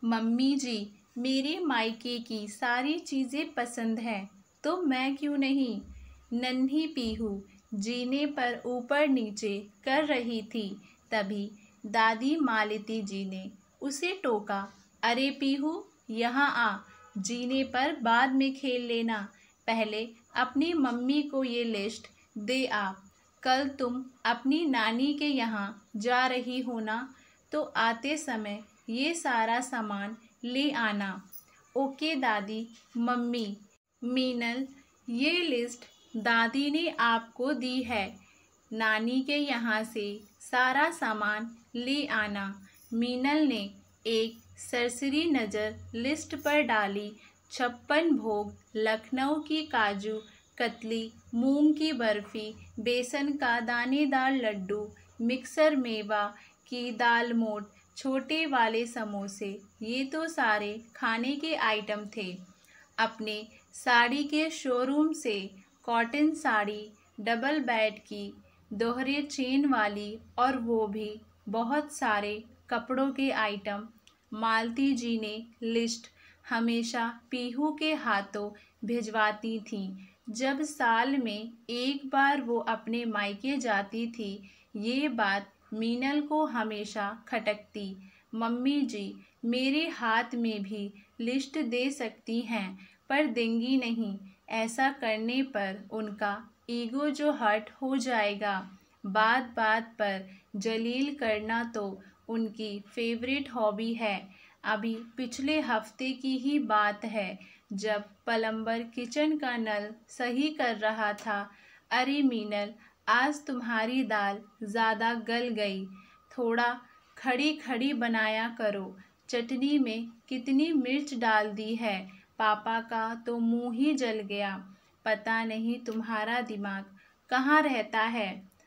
Mummy जी, मेरे मायके की सारी चीज़ें पसंद हैं, तो मैं क्यों नहीं। नन्ही पीहू जीने पर ऊपर नीचे कर रही थी, तभी दादी मालती जी ने उसे टोका। अरे पीहू, यहाँ आ, जीने पर बाद में खेल लेना। पहले अपनी मम्मी को ये लिस्ट दे आ। कल तुम अपनी नानी के यहाँ जा रही हो ना, तो आते समय ये सारा सामान ले आना। ओके दादी। मम्मी। मीनल, ये लिस्ट दादी ने आपको दी है। नानी के यहाँ से सारा सामान ले आना। मीनल ने एक सरसरी नज़र लिस्ट पर डाली। 56 भोग लखनऊ की काजू कतली, मूंग की बर्फ़ी, बेसन का दानेदार लड्डू, मिक्सर मेवा की दाल मोठ, छोटे वाले समोसे, ये तो सारे खाने के आइटम थे। अपने साड़ी के शोरूम से कॉटन साड़ी, डबल बेड की, दोहरे चेन वाली, और वो भी बहुत सारे कपड़ों के आइटम। मालती जी ने लिस्ट हमेशा पीहू के हाथों भिजवाती थीं। जब साल में एक बार वो अपने मायके जाती थी, ये बात मीनल को हमेशा खटकती। मम्मी जी, मेरे हाथ में भी लिस्ट दे सकती हैं, पर देंगी नहीं। ऐसा करने पर उनका ईगो जो हर्ट हो जाएगा। बात बात पर जलील करना तो उनकी फेवरेट हॉबी है। अभी पिछले हफ्ते की ही बात है, जब प्लम्बर किचन का नल सही कर रहा था। अरे मीनल, आज तुम्हारी दाल ज़्यादा गल गई, थोड़ा खड़ी खड़ी बनाया करो। चटनी में कितनी मिर्च डाल दी है। पापा का तो मुंह ही जल गया। पता नहीं तुम्हारा दिमाग कहाँ रहता है,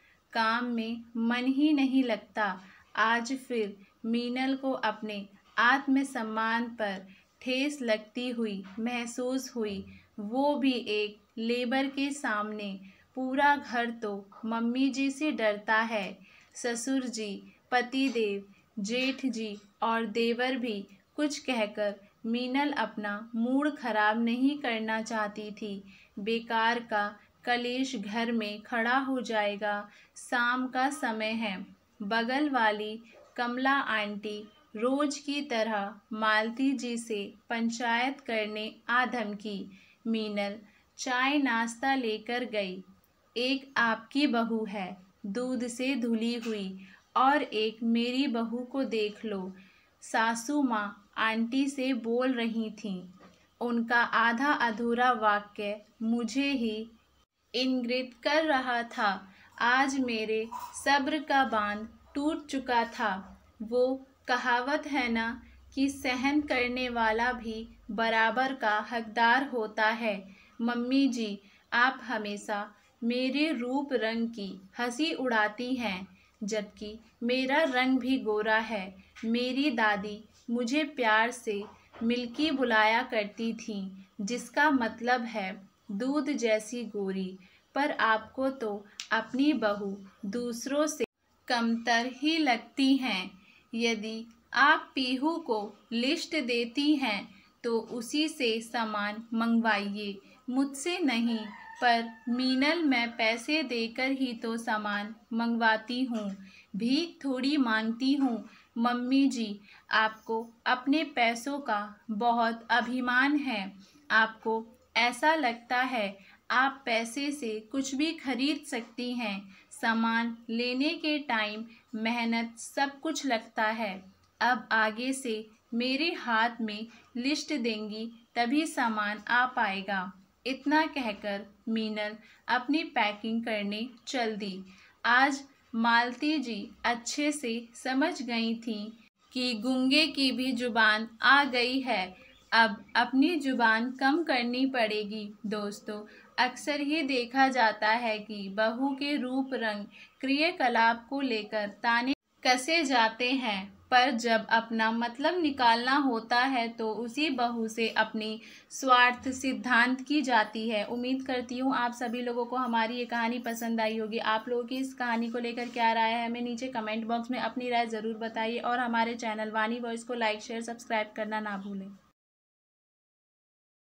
काम में मन ही नहीं लगता। आज फिर मीनल को अपने आत्मसम्मान पर ठेस लगती हुई महसूस हुई। वो भी एक लेबर के सामने। पूरा घर तो मम्मी जी से डरता है। ससुर जी, पतिदेव, जेठ जी और देवर भी कुछ कहकर मीनल अपना मूड खराब नहीं करना चाहती थी। बेकार का कलेश घर में खड़ा हो जाएगा। शाम का समय है। बगल वाली कमला आंटी रोज की तरह मालती जी से पंचायत करने आ धमकी। मीनल चाय नाश्ता लेकर गई। एक आपकी बहू है, दूध से धुली हुई, और एक मेरी बहू को देख लो। सासू माँ आंटी से बोल रही थीं। उनका आधा अधूरा वाक्य मुझे ही इंगित कर रहा था। आज मेरे सब्र का बांध टूट चुका था। वो कहावत है ना कि सहन करने वाला भी बराबर का हकदार होता है। मम्मी जी, आप हमेशा मेरे रूप रंग की हंसी उड़ाती हैं, जबकि मेरा रंग भी गोरा है। मेरी दादी मुझे प्यार से मिल्की बुलाया करती थी, जिसका मतलब है दूध जैसी गोरी। पर आपको तो अपनी बहू दूसरों से कमतर ही लगती हैं। यदि आप पीहू को लिस्ट देती हैं, तो उसी से सामान मंगवाइए, मुझसे नहीं। पर मीनल, मैं पैसे देकर ही तो सामान मंगवाती हूँ, भीख थोड़ी मांगती हूँ। मम्मी जी, आपको अपने पैसों का बहुत अभिमान है। आपको ऐसा लगता है आप पैसे से कुछ भी खरीद सकती हैं। सामान लेने के टाइम मेहनत सब कुछ लगता है। अब आगे से मेरे हाथ में लिस्ट देंगी, तभी सामान आ पाएगा। इतना कहकर मीनल अपनी पैकिंग करने चल दी। आज मालती जी अच्छे से समझ गई थी कि गूंगे की भी जुबान आ गई है। अब अपनी जुबान कम करनी पड़ेगी। दोस्तों, अक्सर ही देखा जाता है कि बहू के रूप रंग क्रियाकलाप को लेकर ताने कसे जाते हैं। पर जब अपना मतलब निकालना होता है तो उसी बहू से अपनी स्वार्थ सिद्धांत की जाती है। उम्मीद करती हूँ आप सभी लोगों को हमारी ये कहानी पसंद आई होगी। आप लोगों की इस कहानी को लेकर क्या राय है हमें नीचे कमेंट बॉक्स में अपनी राय ज़रूर बताइए और हमारे चैनल वानी वॉइस को लाइक शेयर सब्सक्राइब करना ना भूलें।